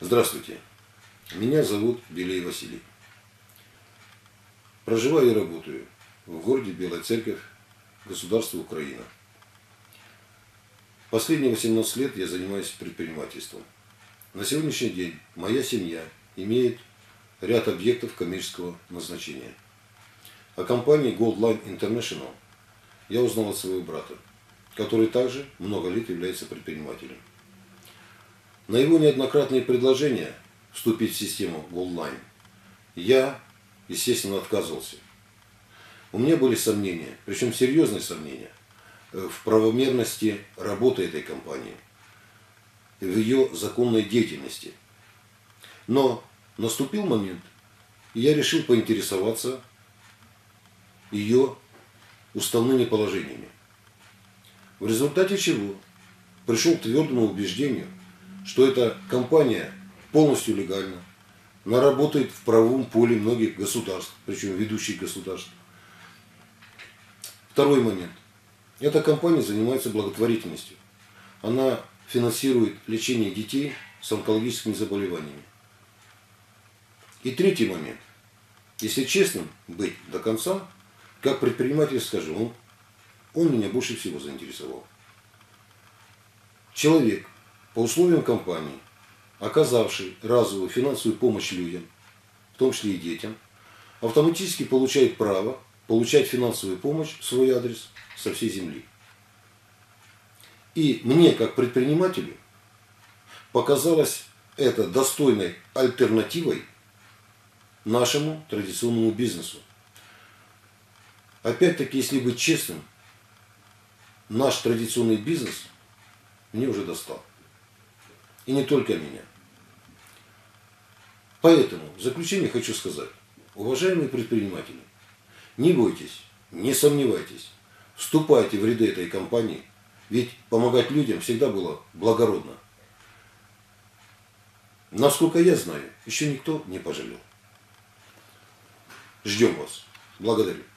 Здравствуйте, меня зовут Белей Василий. Проживаю и работаю в городе Белая Церковь, государство Украина. Последние 18 лет я занимаюсь предпринимательством. На сегодняшний день моя семья имеет ряд объектов коммерческого назначения. О компании Goldline International я узнал от своего брата, который также много лет является предпринимателем. На его неоднократные предложения вступить в систему Goldline я, естественно, отказывался. У меня были сомнения, причем серьезные сомнения, в правомерности работы этой компании, в ее законной деятельности. Но наступил момент, и я решил поинтересоваться ее уставными положениями. В результате чего пришел к твердому убеждению, что эта компания полностью легальна, она работает в правовом поле многих государств, причем ведущих государств. Второй момент. Эта компания занимается благотворительностью. Она финансирует лечение детей с онкологическими заболеваниями. И третий момент. Если честным быть до конца, как предприниматель скажу, он меня больше всего заинтересовал. Человек, по условиям компании, оказавший разовую финансовую помощь людям, в том числе и детям, автоматически получает право получать финансовую помощь в свой адрес со всей земли. И мне, как предпринимателю, показалось это достойной альтернативой нашему традиционному бизнесу. Опять-таки, если быть честным, наш традиционный бизнес мне уже достал. И не только меня. Поэтому в заключение хочу сказать, уважаемые предприниматели, не бойтесь, не сомневайтесь, вступайте в ряды этой компании, ведь помогать людям всегда было благородно. Насколько я знаю, еще никто не пожалел. Ждем вас. Благодарю.